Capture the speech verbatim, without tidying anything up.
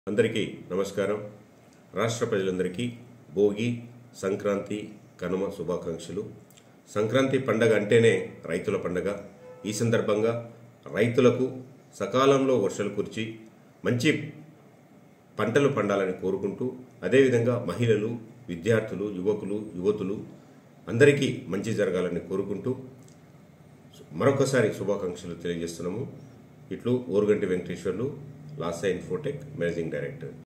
అందరికీ నమస్కారం. రాష్ట్ర ప్రజలందరికీ భోగి, సంక్రాంతి, కనుమ శుభాకాంక్షలు. సంక్రాంతి పండగ అంటేనే రైతుల పండగ. ఈ సందర్భంగా రైతులకు సకాలంలో వర్షాలు కురిచి మంచి పంటలు పండాలని కోరుకుంటూ, అదేవిధంగా మహిళలు, విద్యార్థులు, యువకులు, యువతులు అందరికీ మంచి జరగాలని కోరుకుంటూ మరొకసారి శుభాకాంక్షలు తెలియజేస్తున్నాము. ఇట్లు Oruganti Venkateswarlu, Lasa infotech managing director.